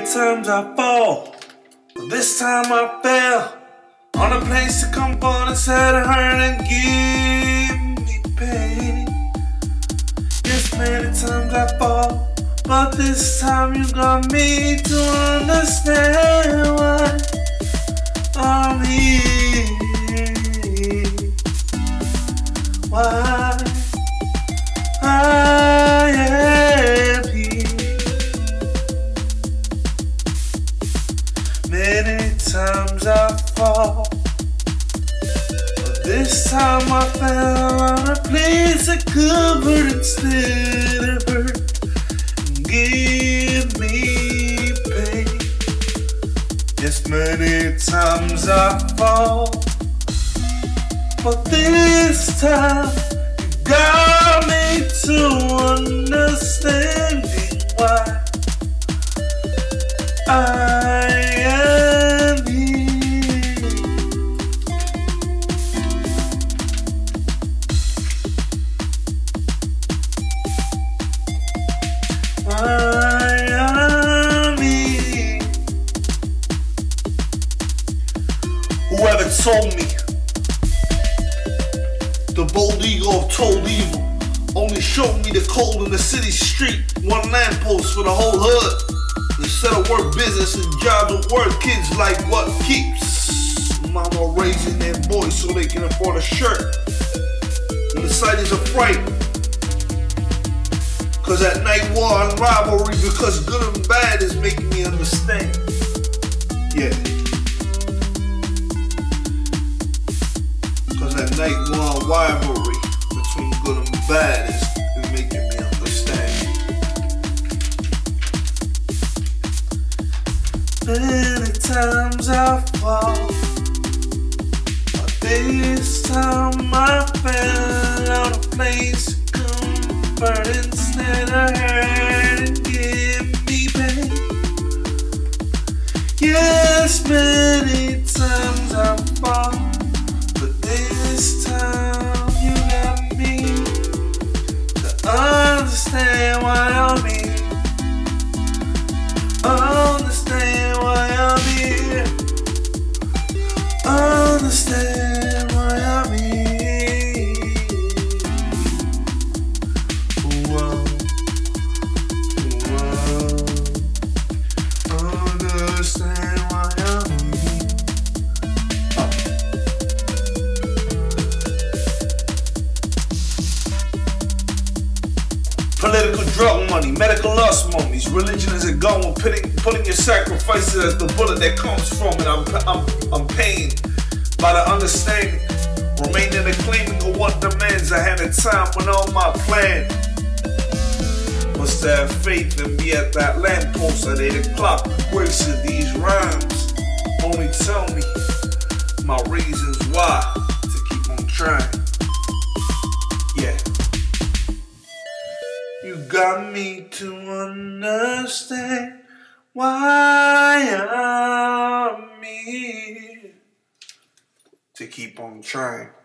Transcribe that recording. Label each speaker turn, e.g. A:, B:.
A: times I fall, but this time I fell on a place to comfort instead of hurt and give me pain. Yes, many times I fall, but this time you got me to understand why I'm here. Why I am here. Many times I fall, but this time I fell on a place of comfort instead of hurt and give me pain. Yes, many times I fall, but this time you got me to understanding why I am here. I am here. Whoever told me the bold ego of told evil only showed me the cold in the city street. One lamppost for the whole hood. Instead of work business and jobs and work, kids like what keeps mama raising their boys so they can afford a shirt. And the sight is a fright, cause at night war and rivalry, because good and bad is making me understand. Yeah. Cause that night war and rivalry between good and bad is making me understand. Many times I fall, but this time I fell on a place of comfort instead of hurt and give me pain. Yes, many times I fall, but this time you got me to understand why I'm here. Understand why I'm here. Understand why I'm here. Whoa, whoa. Understand why I'm here. Political drug money, medical lust mummies. Religion is a gun with putting your sacrifices as the bullet that comes from it. I'm pained by the understanding, remaining the claiming of what demands. I had a time when all my plan was to have faith and be at that lamppost at 8 o'clock. The grace of these rhymes only tell me my reasons why to keep on trying. Yeah. You got me to understand why I'm here, to keep on trying.